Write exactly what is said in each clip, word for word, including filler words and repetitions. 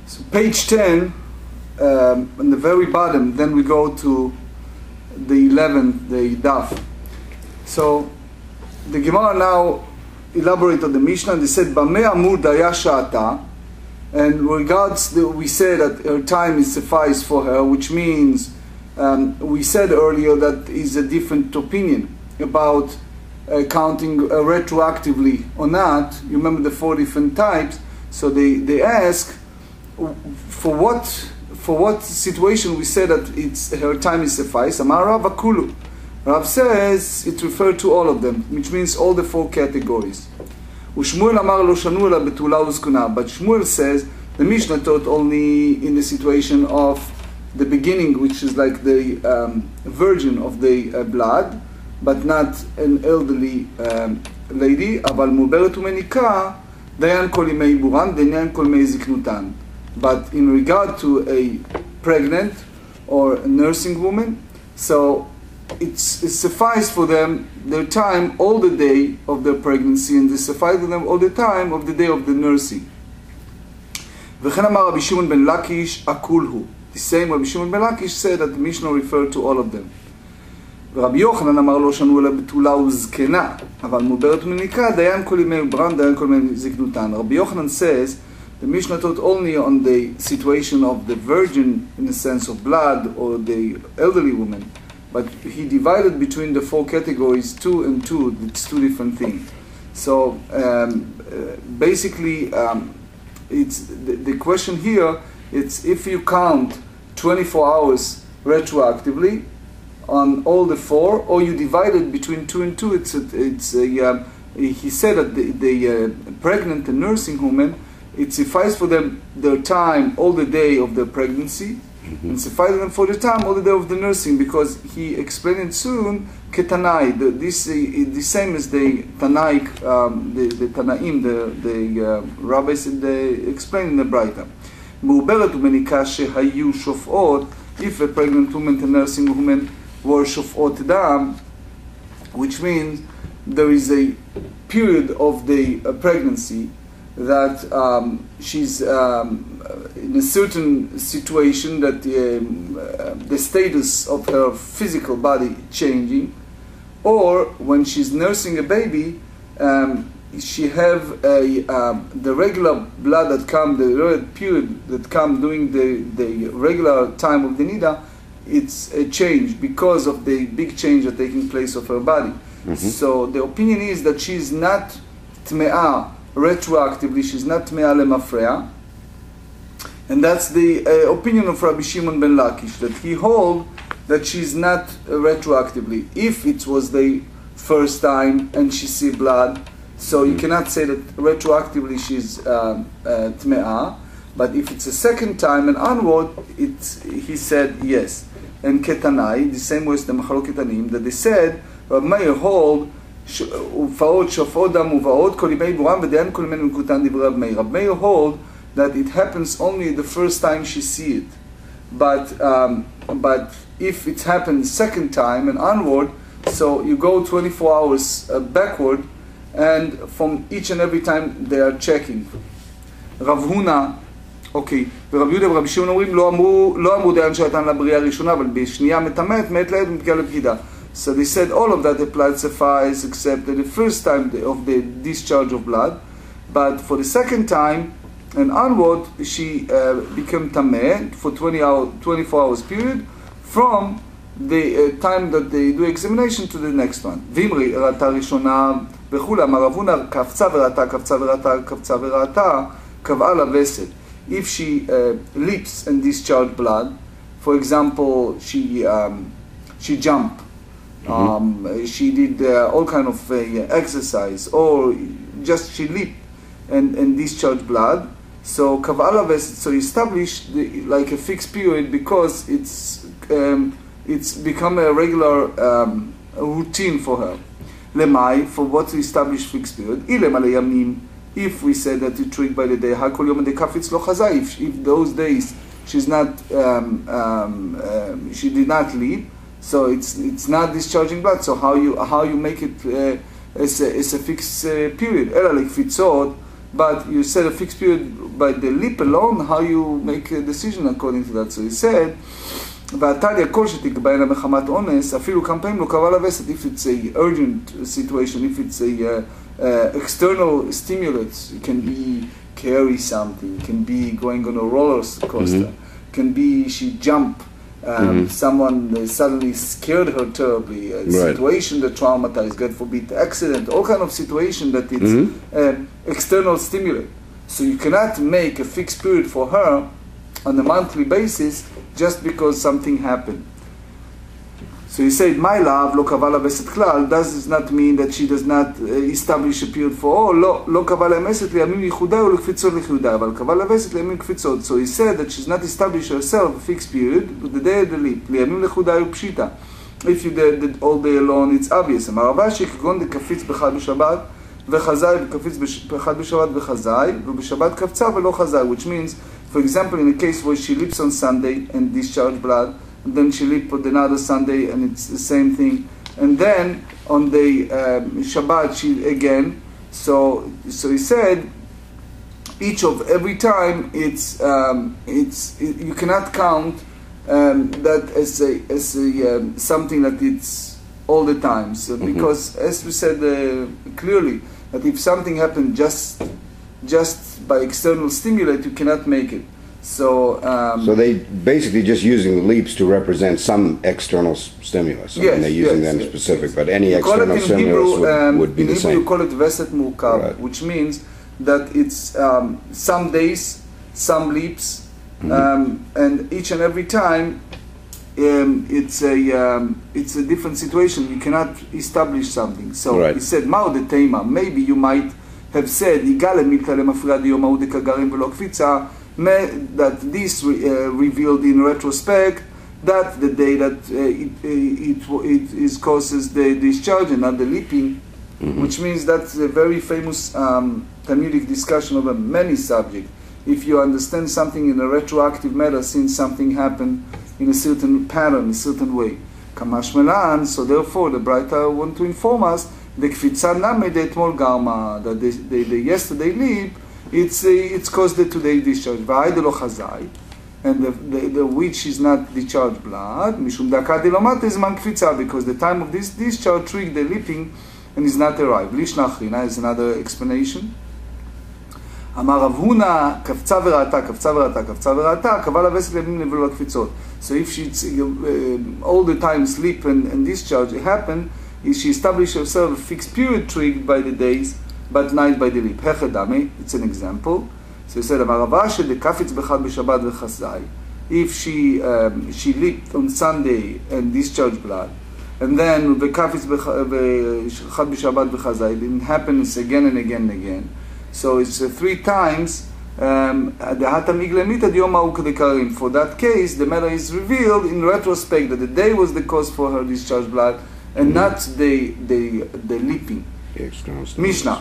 So page ten, um, on the very bottom, then we go to the eleventh, the daf. So the Gemara now elaborate on the Mishnah, and they said, Bameh amur daya sha'ata, and regards, the, we said that her time is suffice for her, which means, um, we said earlier that is a different opinion about uh, counting uh, retroactively or not. You remember the four different types, so they, they ask, for what for what situation we said that it's her time is suffice? Amar Rav Akulu. Rav says it referred to all of them, which means all the four categories. Ushmuel Amar lo shanu ela betula uzkuna. But Shmuel says the Mishnah taught only in the situation of the beginning, which is like the um, virgin of the uh, blood, but not an elderly um, lady. Aval muberet umenika dayan kol yimei buran dayan kol yimei ziknutan. But in regard to a pregnant or a nursing woman, so it's, it's suffice for them their time all the day of their pregnancy, and it suffice for them all the time of the day of the nursing. V'chen amar Rabbi Shimon ben Lakish akulhu. The same Rabbi Shimon ben Lakish said that the Mishnah referred to all of them. Rabbi Yochanan amar lo shanu ela betula uzkena, aval muberet umenika dayan kol yimei buran dayan kol yimei ziknutan. Rabbi Yochanan says the Mishnah taught only on the situation of the virgin in the sense of blood or the elderly woman, but he divided between the four categories, two and two. It's two different things. So um, uh, basically, um, it's the, the question here. It's if you count twenty-four hours retroactively on all the four, or you divide it between two and two. It's a, it's a, uh, he said that the, the uh, pregnant and nursing woman, it suffices for them their time all the day of their pregnancy, mm-hmm. and suffices them for the time all the day of the nursing, because he explained it soon, ketanai, the, this uh, the same as the Tanaik, um, the, the Tanaim, the, the uh, rabbis, they explain in the Braita. Mu'beret umenika shehayu shofot, if a pregnant woman and nursing woman were shofot dam, which means there is a period of the uh, pregnancy that um, she's um, in a certain situation that um, uh, the status of her physical body changing, or when she's nursing a baby, um, she have a um, the regular blood that come, the period that come during the, the regular time of the nida, it's a change because of the big change that taking place of her body. Mm-hmm. So the opinion is that she's not tme'ah retroactively, she's not tme'ah lemafreya, and that's the uh, opinion of Rabbi Shimon ben Lakish, that he hold that she's not uh, retroactively. If it was the first time and she see blood, so you cannot say that retroactively she's um, uh, tme'ah, but if it's a second time and onward, it's, he said yes. And ketanai, the same way as the Machalok Ketanim, that they said, Rabbi Meir hold ופעות שופעות דם ובאות כל ימי בורם ודיין כל ימי מקוטן דברי רב מאיר. רב מאיר hold that it happens only the first time she see it, but um, but if it happens second time and onward, so you go twenty-four hours uh, backward, and from each and every time they are checking. רב הונא, אוקיי, ורב יהודה ורב שמעון אומרים לא אמרו לא אמרו דיין שנתן לבריאה הראשונה, אבל בשנייה מטמאת מעת לעת ומגיעה לבגידה. So they said all of that applied suffice except that the first time of the discharge of blood, but for the second time and onward she uh, became tameh for twenty hour, twenty-four hours period from the uh, time that they do examination to the next one. Vimri ראתה ראשונה וכולי, אמר רב הונא קפצה וראתה, קפצה וראתה, קפצה וראתה, קבעה לה וסת. If she uh, leaps and discharge blood, for example, she um, she jumped, Mm-hmm. Um, she did uh, all kind of uh, exercise, or just she leaped and, and discharged blood. So kav'ala, so established the, like a fixed period, because it's um, it's become a regular um, a routine for her. Lemai, for what to establish fixed period. Ilem ale yamim, if we said that it tricked by the day, hakol yom dekafitz lo chazai. If if those days she's not um, um, um, she did not leap, so it's it's not discharging blood. So how you how you make it uh, as, a, as a fixed uh, period? Ela lekfitzot but you said a fixed period by the lip alone, how you make a decision according to that. So he said, והתליה כל שתקבענה מחמת אונס, אפילו כמה פעמים לא קבע לווסת, if it's a urgent situation, if it's a uh, uh, external stimulus, it can be carry something, it can be going on a roller coaster, mm-hmm. can be she jump, um, mm-hmm. someone uh, suddenly scared her terribly, a right. situation that traumatized, God forbid, accident, all kind of situation that it's mm-hmm. uh, external stimulus. So you cannot make a fixed period for her on a monthly basis just because something happened. So he said, my love, lo kavala beset klal, does not mean that she does not uh, establish a period for all. Lo, lo kavala meset liyamin yichudai u lekfitzot lichudai, אבל kavala beset liyamin kfitzot. So he said that she's not established herself a fixed period, but the day of the leap, liyamin lichudai u pshita. If you did it all day alone, it's obvious. אמר רבשי, כגון דקפיץ בחד בשבת, וחזאי וקפיץ בחד בשבת וחזאי, ובשבת קפצה ולא חזאי, which means, for example, in a case where she leaps on Sunday and discharge blood, and then she leaps on another Sunday and it's the same thing, and then on the um, Shabbat she again. So, so he said, each of every time it's um, it's it, you cannot count um, that as a as a um, something that it's all the time. So mm-hmm. because as we said uh, clearly that if something happened just just by external stimuli, you cannot make it. So, um, so they basically just using the leaps to represent some external s- stimulus. I yes, mean, they're using yes, them yes, specific, yes. but any you external stimulus Hebrew, would, um, would be in the Hebrew same. you call it veset murkav, Right. which means that it's um, some days, some leaps, mm-hmm. um, and each and every time um, it's a um, it's a different situation. You cannot establish something. So right. he said, "Mao de tema." Maybe you might have said, "Igale milta lemafra diyom ha'u dekagarim v'lo kfitza," that this re, uh, revealed in retrospect that the day that uh, it, it, it, it is causes the discharge and not the leaping, mm-hmm. which means that's a very famous um, Talmudic discussion over many subjects. If you understand something in a retroactive manner since something happened in a certain pattern, a certain way. Kamash melan, so therefore the Braita want to inform us the kfitza name de etmol garma, that the, the, the yesterday leap, it's uh, it's caused the today discharge. V'ayde lo chazai, and the, the, the which is not discharged blood, mishum daka de lomate zman kfitza, because the time of this discharge triggered the leaping and is not arrived. Lishna achrina is another explanation. אמר רב הונא, קפצה וראתה, קפצה וראתה, קפצה וראתה, קבע לה וסת לימים ולא לקפיצות. So if she uh, all the time sleep and, and discharge happen, is she established herself a fixed period triggered by the days, but night by the leap. Hechedame, it's an example. So he said, אמר רבה שדקפיץ בחד בשבת וחזאי, if she um, she leaped on Sunday and discharged blood, and then וקפיץ בחד בשבת וחזאי, it didn't happen again and again and again. So it's uh, three times. Um, for that case, the matter is revealed in retrospect that the day was the cause for her discharged blood, and mm-hmm. not the the the leaping. Mishnah.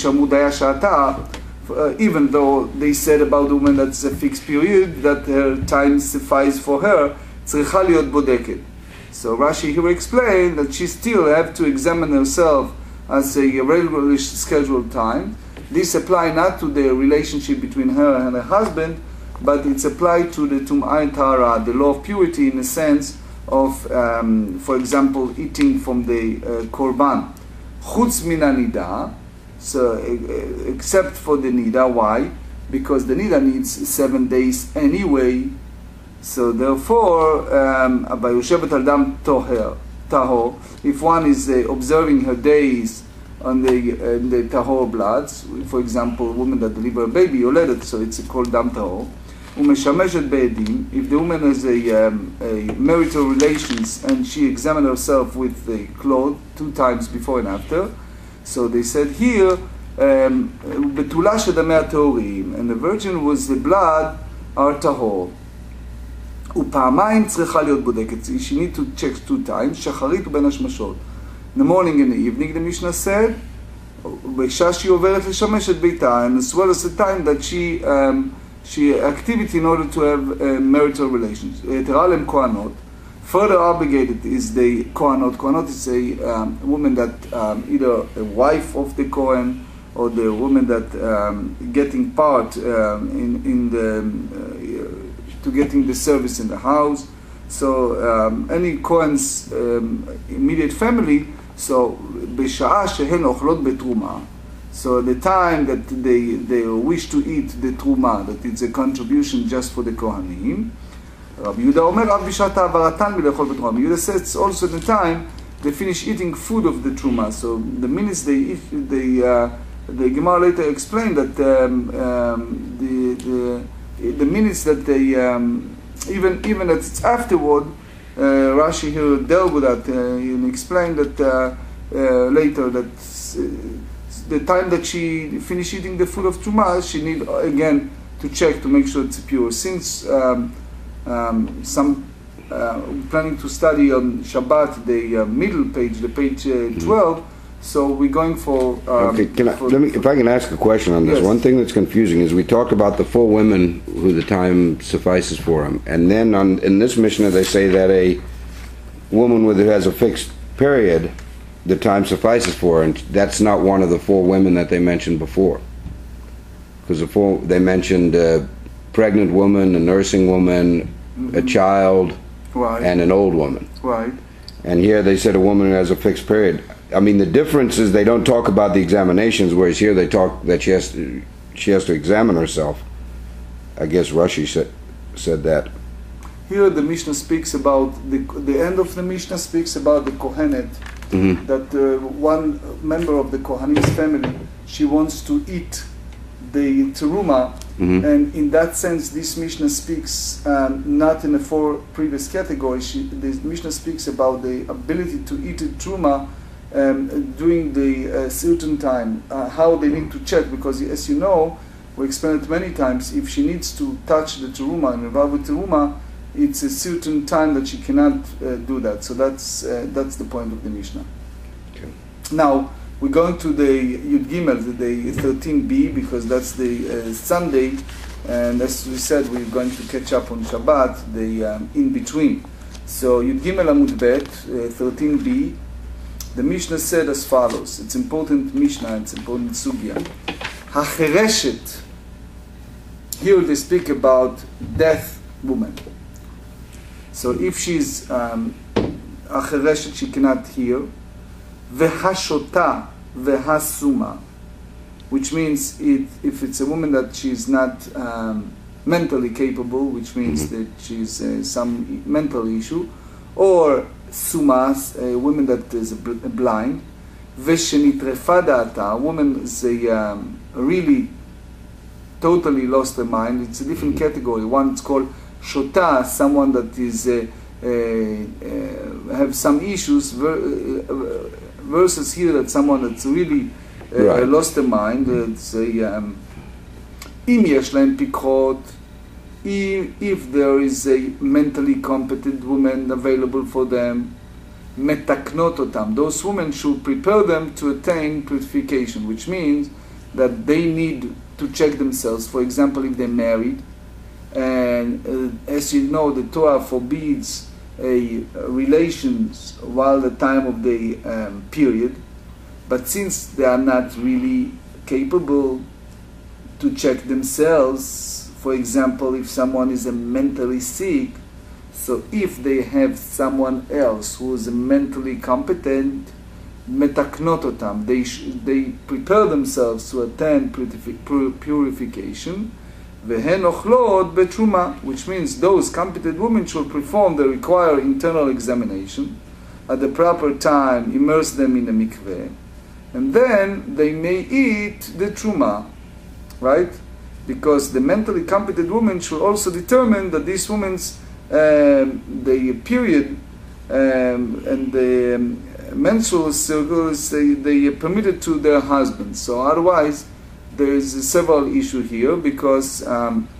Uh, even though they said about the woman that's a fixed period, that her time suffices for her, צריכה להיות בודקת. So Rashi here explained that she still have to examine herself as a regularly scheduled time. This applies not to the relationship between her and her husband, but it's applied to the Tum'ah Tahara, the law of purity, in the sense of, um, for example, eating from the uh, Korban. Chutz min hanida, so uh, except for the nida. Why? Because the nida needs seven days anyway. So therefore, vayoshevet al dam tahor. If one is uh, observing her days on the uh, the tahor bloods, for example, a woman that deliver a baby, yoledet, so it's called dam tahor. Umeshameshet be'edim, if the woman has a, um, a marital relations and she examined herself with the cloth two times before and after, so they said here, betula shedamei hatorim, and the virgin was the blood are tahor. ופעמיים צריכה להיות בודקת, she need to check two times, שחרית ובין השמשות. In the morning and the evening, the Mishnah said, בשעה שהיא עוברת לשמש את ביתה, and as well as the time that she, um, she activity in order to have uh, marital relations. יתרה להם כהנות. Further obligated is the kohanot. Kohanot is a um, woman that um, either a wife of the Kohen or the woman that um, getting part um, in in the uh, to getting the service in the house. So um, any Kohen's um, immediate family. So בשעה שהן אוכלות בתרומה. So the time that they they wish to eat the truma, that it's a contribution just for the Kohanim. Rabbi Yehuda Omer, Av bishat ha'avaratan milechol betruma. Yehuda says also the time they finish eating food of the truma. So the minutes they eat, they uh, the Gemara later explained that um, um, the the the minutes that they um, even even that it's afterward. Uh, Rashi here dealt with that uh, and explained that uh, uh, later that uh, the time that she finished eating the food of truma, she need again to check to make sure it's pure. Since um, um, some uh, planning to study on Shabbat the uh, middle page, the page uh, twelve. So we're going for. Um, okay, can I, for let me, if I can ask a question on this. Yes. One thing that's confusing is we talk about the four women who the time suffices for them, and then on in this Mishnah they say that a woman with who has a fixed period, the time suffices for her, and that's not one of the four women that they mentioned before. Because the four they mentioned a pregnant woman, a nursing woman, mm-hmm. a child, right. and an old woman. Right. And here they said a woman who has a fixed period. I mean, the difference is they don't talk about the examinations, whereas here they talk that she has to, she has to examine herself. I guess Rashi said, said that. Here the Mishnah speaks about, the, the end of the Mishnah speaks about the Kohenet, mm-hmm. that uh, one member of the Kohanim's family, she wants to eat the teruma, mm-hmm. and in that sense this Mishnah speaks um, not in the four previous categories. She, the Mishnah speaks about the ability to eat the teruma Um, during the uh, certain time, uh, how they need to check, because as you know, we explained it many times, if she needs to touch the teruma and involve with teruma, it's a certain time that she cannot uh, do that. So that's uh, that's the point of the Mishnah. Okay. Now we're going to the Yud Gimel, the thirteen b, because that's the uh, Sunday, and as we said, we're going to catch up on Shabbat, the um, in between. So Yud Gimel Amud Bet, uh, thirteen b. The Mishnah said as follows. It's important Mishnah, it's important Sugya. Hachereshet. Here they speak about deaf woman. So if she's um, Hachereshet, she cannot hear. Vehashota, vehasuma, which means it, if it's a woman that she's not um, mentally capable, which means mm-hmm. that she's uh, some mental issue, or sumas, a woman that is blind, veshenitrefa da'ata, a woman is a, um, really totally lost her mind. It's a different category. One is called shota, someone that is uh, uh, uh, have some issues, ver- uh, versus here that someone that's really uh, right. lost her mind. It's a um, im yesh lahem pikot. If there is a mentally competent woman available for them, metaknot otam, those women should prepare them to attain purification, which means that they need to check themselves. For example, if they're married, and uh, as you know, the Torah forbids a uh, relations while the time of the um, period, but since they are not really capable to check themselves, for example, if someone is a mentally sick, so if they have someone else who is mentally competent, metaknototam, they sh- they prepare themselves to attain purifi- purification, vehen ochlot betruma, which means those competent women should perform the required internal examination at the proper time, immerse them in the mikveh, and then they may eat the truma, right? Because the mentally competent woman should also determine that this woman's um, the period um, and the um, menstrual cycles they, they are permitted to their husbands. So otherwise, there is several issues here, because um,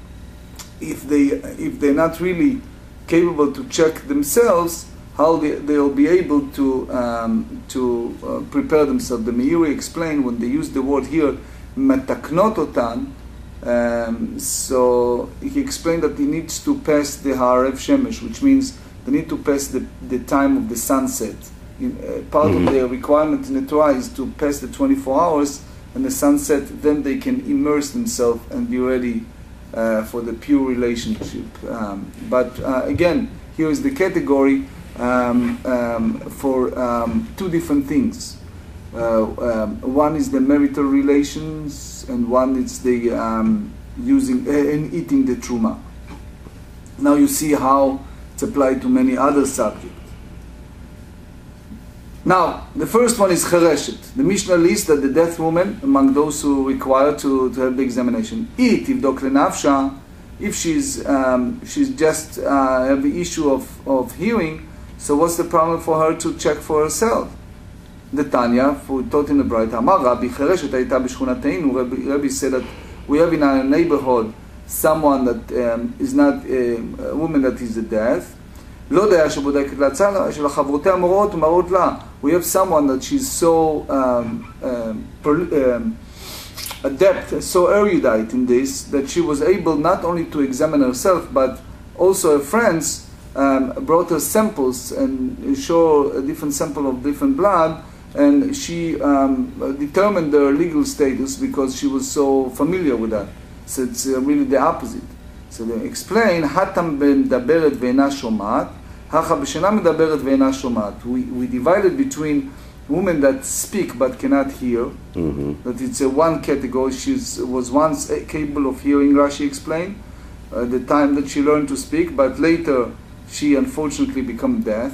if they if they're not really capable to check themselves, how they they'll be able to um, to uh, prepare themselves. The Meiri explained when they use the word here, metaknototan. Um, so he explained that he needs to pass the Haarev Shemesh, which means they need to pass the, the time of the sunset. In, uh, part mm-hmm. of the requirement in the Torah is to pass the twenty-four hours and the sun sets, then they can immerse themselves and be ready uh, for the pure relationship. Um, but uh, again, here is the category um, um, for um, two different things. Uh, um, one is the marital relations, and one is the um, using uh, and eating the truma. Now you see how it's applied to many other subjects. Now, the first one is chereshet. The Mishnah lists that the deaf woman, among those who require to, to have the examination, eat tivdok lenafsha, if she's um, she's just uh, have the issue of, of hearing, so what's the problem for her to check for herself? The Tanya, for taught in the Braita, Amar Rabbi chereshet hayta b'shchunateinu. Rabbi, Rabbi said that we have in our neighborhood someone that um, is not uh, a woman that is deaf. לא דעה שבודקת להצלה, של החברותיה מורות ומראות לה. We have someone that she's so um, um, um, adept, so erudite in this, that she was able not only to examine herself, but also her friends um, brought her samples and show a different sample of different blood, and she um, determined their legal status because she was so familiar with that. So it's uh, really the opposite. So they explain, Hatam מדברת ואינה שומעת, הכה בשינה מדברת ואינה שומעת. We, we divided between women that speak but cannot hear, mm-hmm. that it's a one category. She was once capable of hearing, Rashi explained, at the time that she learned to speak, but later she unfortunately became deaf.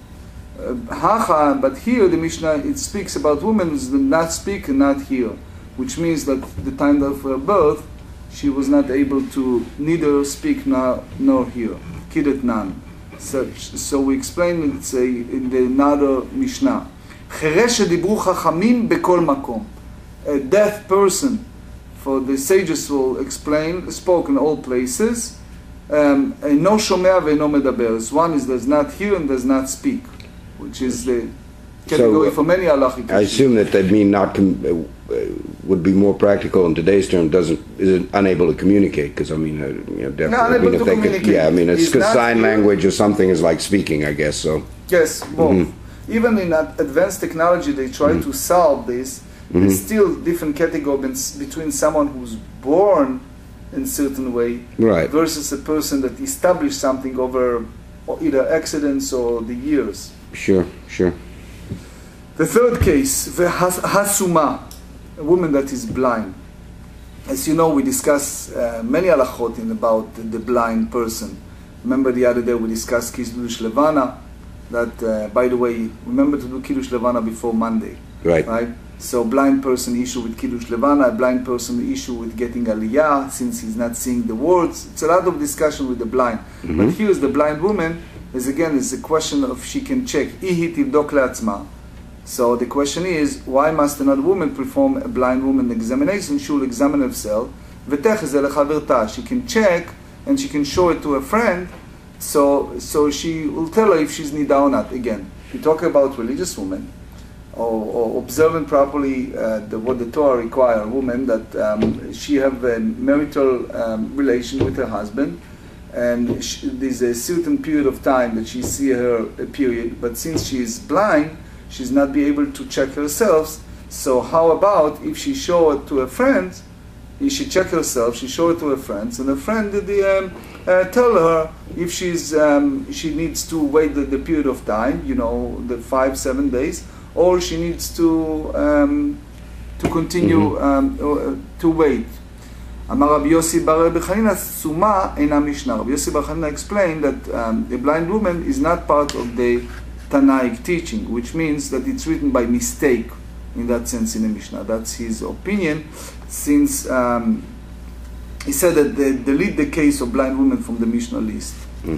Hacha, but here the Mishnah, it speaks about women who do not speak and not hear, which means that the time of her birth, she was not able to neither speak nor, nor hear. Kidet nan. So, so we explain it say, in the another Mishnah. Chereshet dibru chachamim bekol makom. A deaf person, for the sages will explain, spoke in all places. Um, no shomea ve'no medaber. One is does not hear and does not speak, which is the category so, for many halachic. I assume that they mean not com- uh, would be more practical in today's term. Doesn't is unable to communicate because I mean, uh, you know, definitely. No, unable I mean, if to they communicate. Could, yeah, I mean, it's because sign here. language or something is like speaking, I guess. So yes, both. Mm-hmm. Even in advanced technology, they try mm-hmm. to solve this. Mm-hmm. There's still different categories between someone who's born in a certain way right. versus a person that established something over either accidents or the years. Sure, sure. The third case, the hasuma, a woman that is blind. As you know, we discussed uh, many halachot in about the, the blind person. Remember the other day we discussed Kiddush Levana, that, uh, by the way, remember to do Kiddush Levana before Monday. Right. Right? So blind person issue with Kiddush Levana, a blind person issue with getting Aliyah, since he's not seeing the words. It's a lot of discussion with the blind. Mm-hmm. But here's the blind woman, is again, is a question of she can check. Ihi tivdok le'atzma. So the question is, why must another woman perform a blind woman examination? She will examine herself. She can check and she can show it to a friend. So, so she will tell her if she's nida or not. Again, we talk about religious women or, or observing properly uh, the, what the Torah requires. A woman that um, she have a marital um, relation with her husband, and she, there's a certain period of time that she see her a period. But since she is blind, she's not be able to check herself. So how about if she show it to her friends? She check herself, she show it to her friends, and her friend did the, um, uh, tell her if she's um, she needs to wait the, the period of time, you know, the five seven days, or she needs to um, to continue mm-hmm. um, to wait. Amar Rabbi Yossi bar Rabbi Chanina suma ena mishnah. Rabbi Yossi bar Chanina explained that um, a blind woman is not part of the Tanaic teaching, which means that it's written by mistake in that sense in the Mishnah. That's his opinion, since um, he said that they delete the case of blind women from the Mishnah list.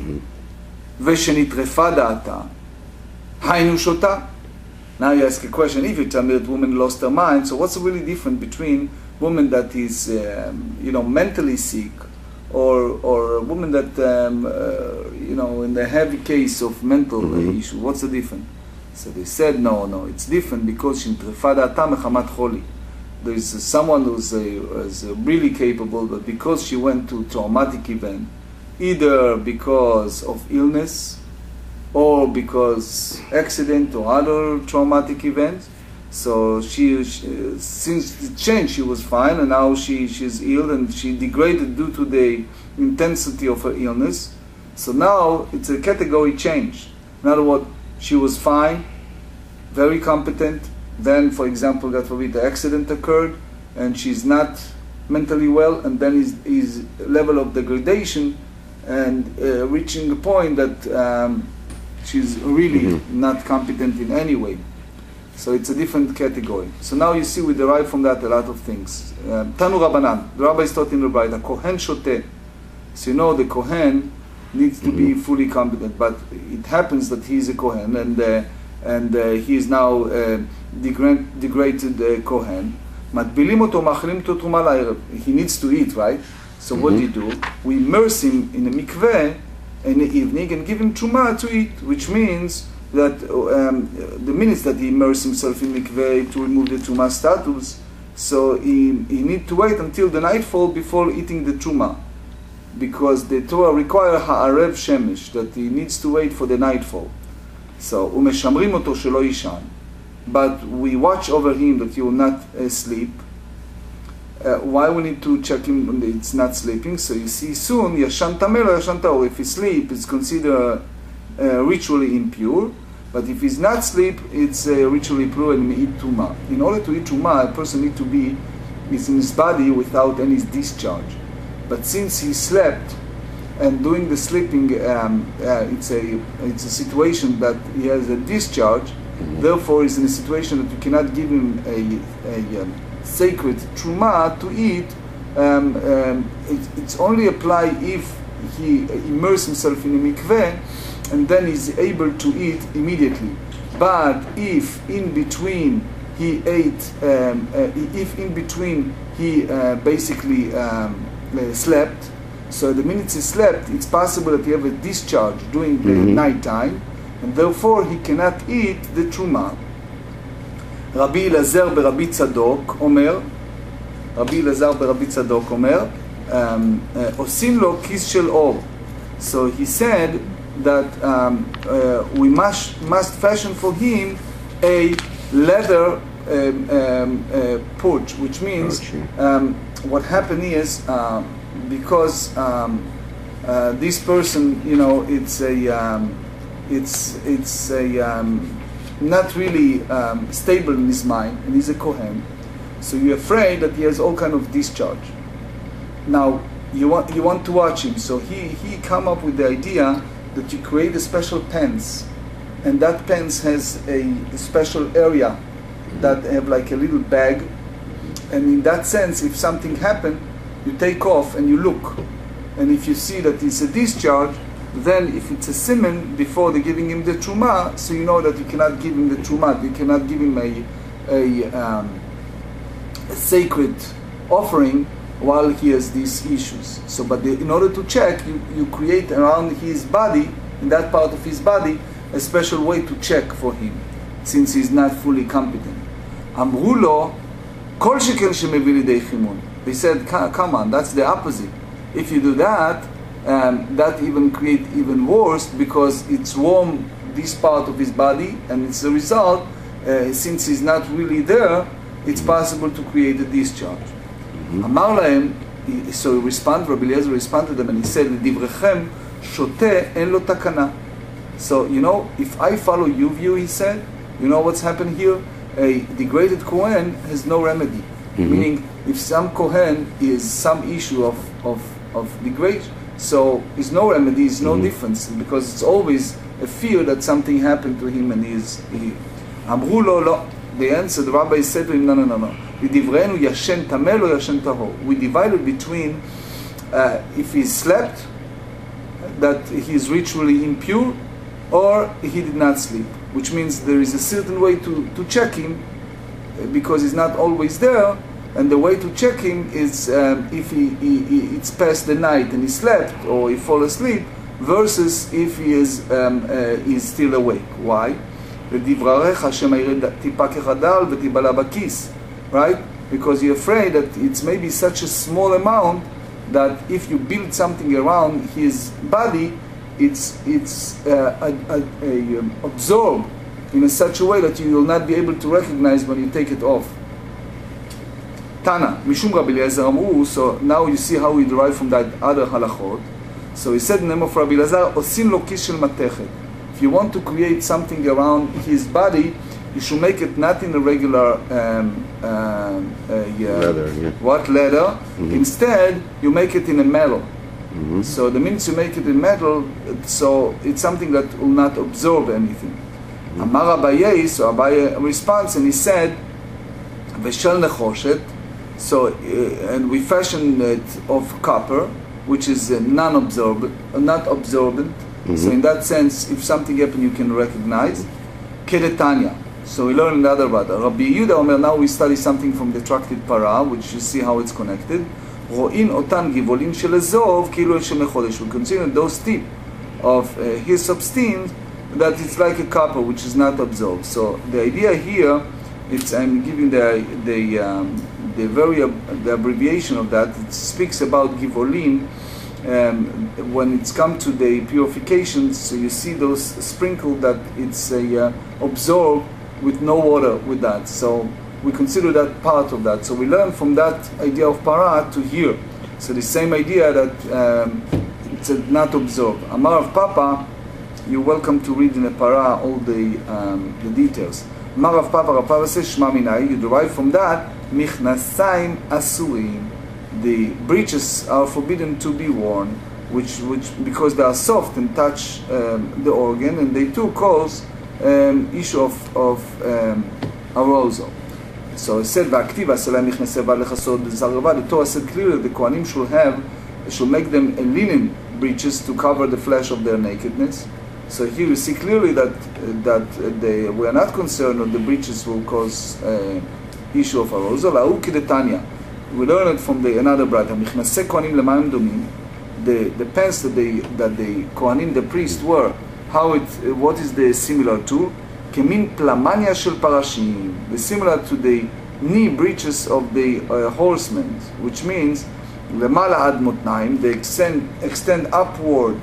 ושנטרפה דעתה, היינו שותה. Now you ask a question, if you tell me that woman lost her mind, so what's really different between woman that is um, you know, mentally sick, or or a woman that um, uh, you know, in the heavy case of mental mm-hmm. issue? What's the difference? So they said no, no, it's different because שנטרפה דעתה מחמת חולי. There's uh, someone who's, uh, who's uh, really capable, but because she went to traumatic event, either because of illness or because accident or other traumatic events, So she, she since the change, she was fine, and now she she's ill, and she degraded due to the intensity of her illness. So now it's a category change. In other words, she was fine, very competent. Then, for example, God forbid, the accident occurred, and she's not mentally well, and then his, his level of degradation and uh, reaching a point that um, she's really mm-hmm. not competent in any way. So it's a different category. So now you see we derive from that a lot of things. Um, Tanu Rabbanan, the rabbis taught in the Bride, Kohen Shoteh. So you know the Kohen needs to mm-hmm. be fully competent, but it happens that he is a Kohen, and uh, and uh, he is now uh, degra- degraded uh, Kohen. Matbilim oto, machlim oto truma la'erev. He needs to eat, right? So mm-hmm. what do you do? We immerse him in a mikveh in the evening and give him truma to eat, which means that um, the minutes that he immerses himself in mikveh to remove the truma status, so he, he needs to wait until the nightfall before eating the truma, because the Torah requires ha'arev shemesh, that he needs to wait for the nightfall. So umeshamrim oto shelo yishan, but we watch over him that he will not uh, sleep. Uh, why we need to check him when it's not sleeping? So you see soon, yashan tameh lo yashan tahor. If he sleep, it's considered uh, ritually impure. But if he's not sleep, it's uh, ritually pure and may eat truma. In order to eat truma, a person needs to be is in his body without any discharge. But since he slept, and during the sleeping, um, uh, it's a it's a situation that he has a discharge. Mm-hmm. Therefore, he's in a situation that you cannot give him a, a um, sacred truma to eat. Um, um, it, it's only apply if he immerses himself in a mikveh, and then he's able to eat immediately. But if in between he ate, um, uh, if in between he uh, basically um, uh, slept, so the minute he slept, it's possible that he have a discharge during the mm-hmm. night time, and therefore he cannot eat the truma. Rabbi Elazar ברבי צדוק אומר, רבי אלעזר ברבי צדוק אומר, עושים לו כיס של אור. So he said that um, uh, we must, must fashion for him a leather um, um, uh, pouch, which means um, what happened is uh, because um, uh, this person, you know, it's a um, it's it's a um, not really um, stable in his mind, and he's a Kohen, so you're afraid that he has all kind of discharge. Now you want you want to watch him, so he he come up with the idea that you create a special pants, and that pants has a, a special area that have like a little bag, and in that sense, if something happened, you take off and you look, and if you see that it's a discharge, then if it's a siman before they're giving him the truma, so you know that you cannot give him the truma, you cannot give him a a, um, a sacred offering while he has these issues. So, but the, in order to check, you, you create around his body, in that part of his body, a special way to check for him, since he's not fully competent. אמרו לו, כל שכן שמביא לידי חימון. They said, come on, that's the opposite. If you do that, um, that even create even worse, because it's warm this part of his body, and it's a result, uh, since he's not really there, it's possible to create a discharge. אמר להם, so he responded, Rabbi Eliezer responded to them, and he said, לדבריכם שותה אין לו תקנה. So, you know, if I follow your view, he said, you know what's happened here? A degraded Kohen has no remedy. Mm-hmm. Meaning, if some Kohen is some issue of, of, of degradation, so there's no remedy, there's no mm-hmm. difference, because it's always a fear that something happened to him and he is... He, אמרו לו, לא. The answer, the rabbi said to him, no, no, no, no. לדברינו ישן טמא לא ישן טהור. We divided between uh, if he slept, that he is ritually impure, or he did not sleep, which means there is a certain way to, to check him, because he's not always there, and the way to check him is um, if he, he, he it's past the night and he slept or he fall asleep, versus if he is um, uh, he's still awake. Why? Right? Because you're afraid that it's maybe such a small amount that if you build something around his body, it's it's uh, a, a, a, um, absorb in a such a way that you will not be able to recognize when you take it off. Tana, Mishum Rabbi Eliezer Amru, so now you see how we derive from that other halachot. So he said in the name of Rabbi Eliezer, Osin lo kis shel matechet. If you want to create something around his body, you should make it not in a regular um, uh, uh, yeah, leather, yeah. what leather. Mm-hmm. Instead, you make it in a metal. Mm-hmm. So the minute you make it in metal, so it's something that will not absorb anything. Mm-hmm. Amar Abaye, so Abaye responds and he said, Veshel nechoshet. So uh, and we fashion it of copper, which is uh, non-absorbent, uh, not absorbent. Mm-hmm. So in that sense, if something happens, you can recognize. Kedetanya. So we learn another about Rabbi Yehuda Omer. Now we study something from the tractate Para, which you see how it's connected. Ro'in otan givolin shel ezov kilu shel mechodesh. We consider those tip of uh, his substance that it's like a copper which is not absorbed. So the idea here, it's I'm giving the the um, the very uh, the abbreviation of that. It speaks about givolin. Um, when it's come to the purification, so you see those sprinkled that it's a uh, absorbed with no water with that. So we consider that part of that. So we learn from that idea of para to here. So the same idea that um, it's a not absorbed. Amar of Papa, you're welcome to read in the para all the um, the details. Amar of Papa, Rav Papa says Shema Minai. You derive from that Michnasayim Asurim. The breeches are forbidden to be worn, which, which because they are soft and touch um, the organ, and they too cause um, issue of, of um, arousal. So it said, "Va'aktiva selem michnasei bad lechasod b'zarava." The Torah said clearly the Kohanim should have, should make them a linen breeches to cover the flesh of their nakedness. So here you see clearly that uh, that they we are not concerned that the breeches will cause uh, issue of arousal. La'u kidetanya. We learn it from the another brother. Michnasei kohanim lemayim domim. The the pants that they that the kohanim, the priest, were. How it what is the similar to? Kemin plamania shel parashim. The similar to the knee breeches of the uh, horsemen, which means lemala ad motnaim. They extend extend upward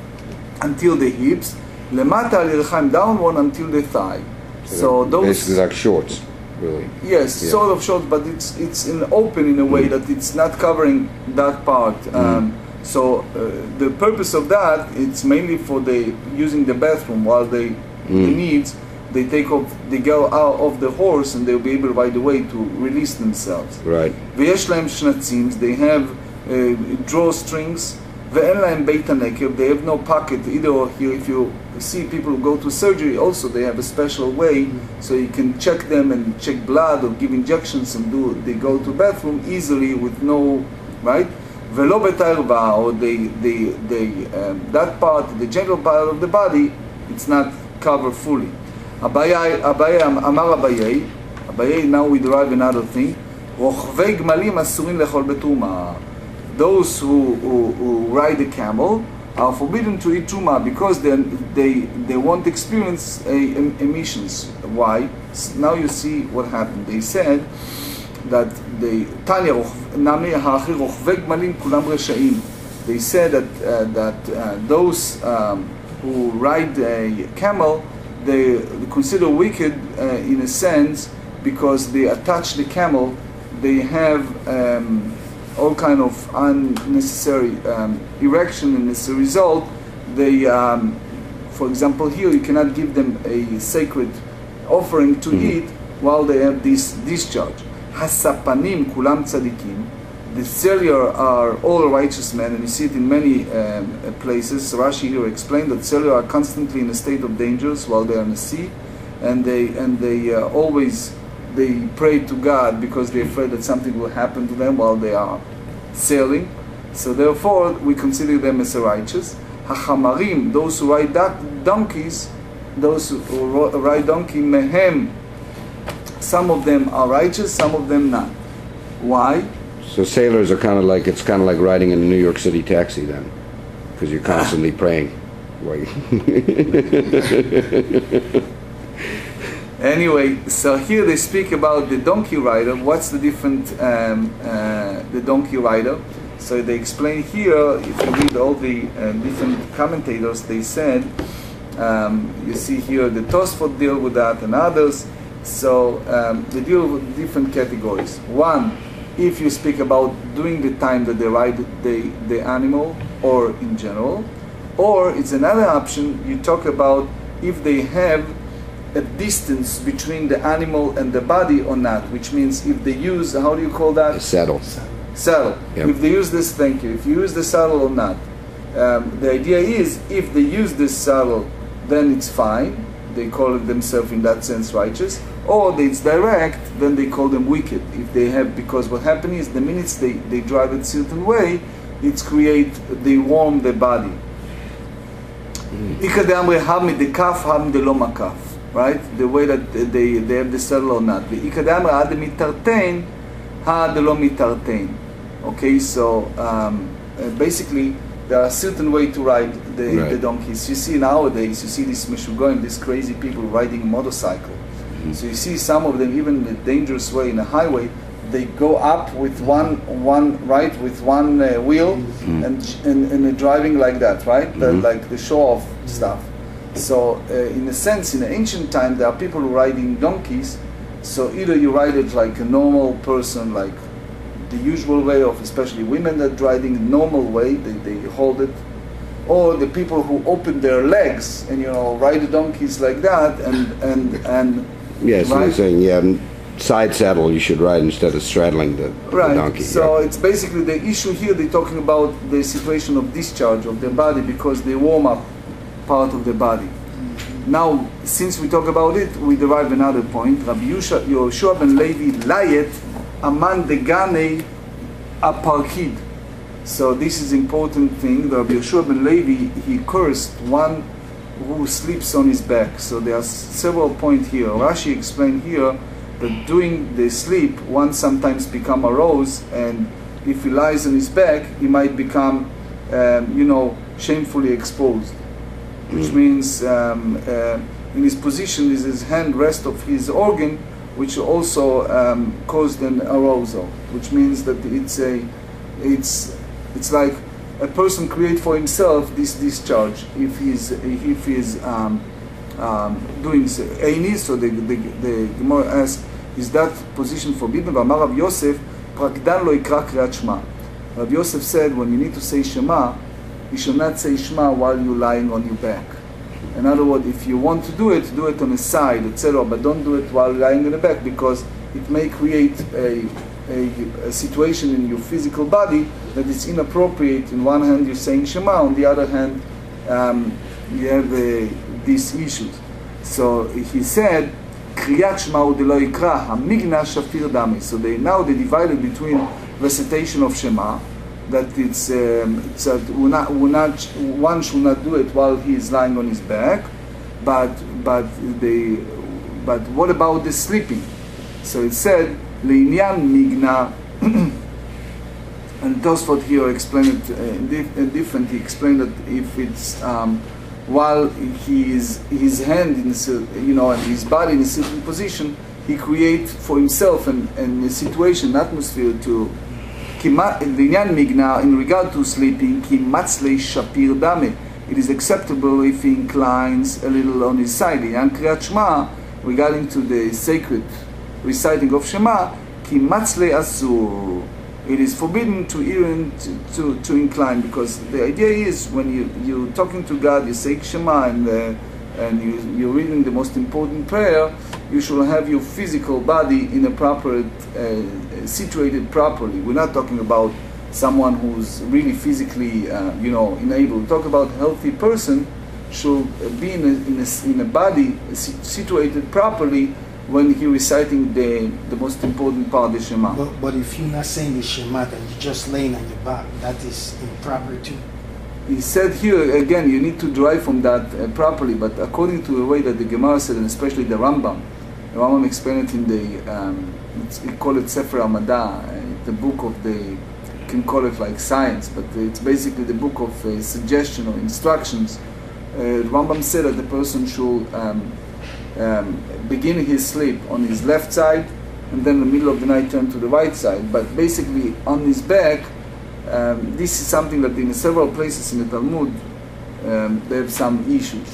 until the hips. Lemata al yirchaim, downward until the thigh. So, so those basically like shorts. Really? Yes, yeah. Sort of short, but it's it's in open in a way mm. that it's not covering that part. Mm. Um, so uh, the purpose of that, it's mainly for the using the bathroom while they mm. the needs they take off they go out of the horse and they'll be able right away to release themselves. Right. V'yesh lahem shnatzim, they have uh, drawstrings. Ve'en lahem beit hanekev, they have no pocket either here. If you see people who go to surgery, also they have a special way, so you can check them and check blood or give injections and do. They go to bathroom easily with no right. Velo betarva, or they they they um, that part, the general part of the body, it's not covered fully. Abaye Abaye Amar Abaye Abaye. Now we derive another thing. Rochvei gmalim asurin lechol betruma. Those who, who, who ride the camel are forbidden to eat truma because they they they won't experience a, em, emissions. Why? Now you see what happened. They said that the Tanya Nami Ha'achir Rochvei Gmalim Kulam Reshaim. They said that uh, that uh, those um, who ride a camel, they, they consider wicked uh, in a sense because they attach the camel. They have um, all kind of unnecessary um, erection, and as a result, they, um, for example, here you cannot give them a sacred offering to mm-hmm. eat while they have this discharge. Hasapanim kulam tzadikim. The cellular are all righteous men, and you see it in many um, places. Rashi here explained that cellular are constantly in a state of dangers while they are in the sea, and they and they uh, always they pray to God because they're afraid that something will happen to them while they are sailing. So therefore, we consider them as righteous. Hachamarim, those who ride donkeys, those who ride donkey, mehem. Some of them are righteous, some of them not. Why? So sailors are kind of like, it's kind of like riding in a New York City taxi then, because you're constantly praying. Anyway, so here they speak about the donkey rider. What's the different, um, uh, the donkey rider? So they explain here, if you read all the uh, different commentators, they said Um, you see here the Tosfot deal with that and others. So um, they deal with different categories. One, if you speak about during the time that they ride the, the animal or in general. Or it's another option, you talk about if they have a distance between the animal and the body or not, which means if they use, how do you call that? A saddle. Saddle. Yep. If they use this, thank you, if you use the saddle or not. Um, the idea is, if they use this saddle, then it's fine. They call it themselves in that sense righteous. Or it's direct, then they call them wicked. If they have, because what happens is the minutes they, they drive it a certain way, it's create, they warm the body. Ika de'amre hamid the kaf, hamid the lo makaf. Right? The way that they, they have the saddle or not. The ika de'amre ha de mitartein, ha de lo mitartein. Okay, so um, uh, basically, there are certain way to ride the, right. the donkeys. You see nowadays, you see these meshugoyim, these crazy people riding a motorcycle. Mm-hmm. So you see some of them, even in a dangerous way in a highway, they go up with one, one right, with one uh, wheel, mm-hmm. and, and and they're driving like that, right? Mm-hmm. The, like the show-off stuff. So uh, in a sense, in the ancient time, there are people who riding donkeys. So either you ride it like a normal person, like the usual way of, especially women that riding a normal way, they, they hold it, or the people who open their legs and, you know, ride the donkeys like that, and and and yes, right? you're saying yeah, side saddle you should ride instead of straddling the, right. the donkey. So yeah. It's basically the issue here. They're talking about the situation of discharge of their body because they warm up part of the body. Now, since we talk about it, we derive another point. Rabbi Yoshua ben Levi layet aman degane aparkid. So this is important thing. Rabbi Yoshua ben Levi, he cursed one who sleeps on his back. So there are several points here. Rashi explained here that during the sleep, one sometimes become aroused, and if he lies on his back, he might become, um, you know, shamefully exposed. Which means um, uh, in his position is his hand rest of his organ, which also um, caused an arousal. Which means that it's a, it's, it's like a person create for himself this discharge if he's if he's um, um, doing so. So the the the Gemara asks, is that position forbidden? V'amar Rav Yosef, prakdan lo ikra kriyat Shema. Rav Yosef said when you need to say Shema, you should not say Shema while you're lying on your back. In other words, if you want to do it, do it on the side, et cetera. But don't do it while lying on the back because it may create a, a, a situation in your physical body that is inappropriate. In one hand, you're saying Shema. On the other hand, um, you have uh, these issues. So he said, Kriyat Shema u'delo ikra hamigna shafir dami. So they now they divided between recitation of Shema, that it's, um, it's a, we're not, we're not, one should not do it while he is lying on his back, but but they, but what about the sleeping? So it said le'inyan migna, and Tosfot here explained it uh, dif- different. He explained that if it's um, while he is his hand in a, you know and his body in a certain position, he creates for himself an, an a situation, an atmosphere to. In regard to sleeping, it is acceptable if he inclines a little on his side. Regarding to the sacred reciting of Shema, it is forbidden to even to, to, to incline, because the idea is when you, you're talking to God, you say Shema and, uh, and you, you're reading the most important prayer, you should have your physical body in a proper, uh, situated properly. We're not talking about someone who's really physically, uh, you know, enabled. We talk about a healthy person should be in a, in a, in a body situated properly when he reciting the the most important part of the Shema. But, but if you're not saying the Shema and you're just laying on your back, that is improper too. He said here, again, you need to derive from that uh, properly, but according to the way that the Gemara said, and especially the Rambam, the Rambam explained it in the, um, it's, we call it Sefer Amada, uh, the book of the, you can call it like science, but it's basically the book of uh, suggestion or instructions. Uh, the Rambam said that the person should um, um, begin his sleep on his left side, and then in the middle of the night turn to the right side, but basically on his back. Um, this is something that in several places in the Talmud um, they have some issues.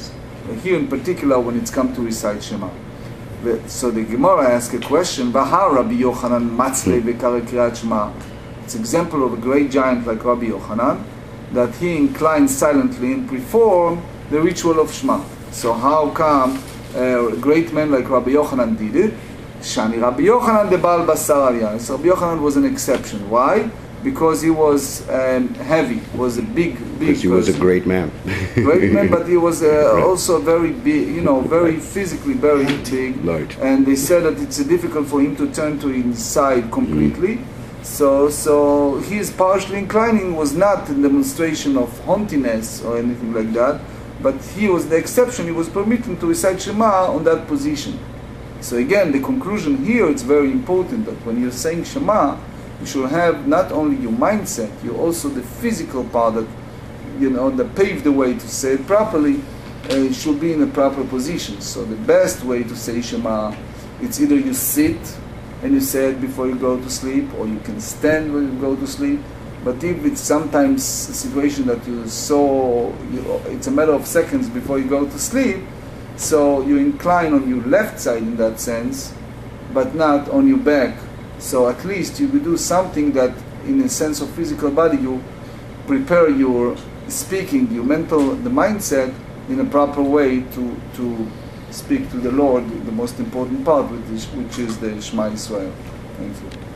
here in particular when it's come to recite Shema. The- So the Gemara asks a question, V'ha Rabbi Yochanan matzlei v'kare kriyat Shema. It's an example of a great giant like Rabbi Yochanan, that he inclined silently and performed the ritual of Shema. So how come a great man like Rabbi Yochanan did it? Shani Rabbi Yochanan de Baal Basar Aliyah. So Rabbi Yochanan was an exception. Why? Because he was um, heavy, was a big, big Because he was a person. great man. great man, but he was uh, Right. also very big, you know, very physically very big. Large. And they said that it's uh, difficult for him to turn to his side completely. So, so his partially inclining was not a demonstration of haughtiness or anything like that, but he was the exception. He was permitted to recite Shema on that position. So again, the conclusion here, it's very important that when you're saying Shema, you should have not only your mindset, you also the physical part that, you know, that pave the way to say it properly, uh, should be in a proper position. So the best way to say Shema, it's either you sit and you say it before you go to sleep, or you can stand when you go to sleep. But if it's sometimes a situation that you so, you, it's a matter of seconds before you go to sleep, so you incline on your left side in that sense, but not on your back. So at least you will do something that, in a sense of physical body, you prepare your speaking, your mental, the mindset in a proper way to to speak to the Lord, the most important part, which is, which is the Shema Yisrael. Thank you.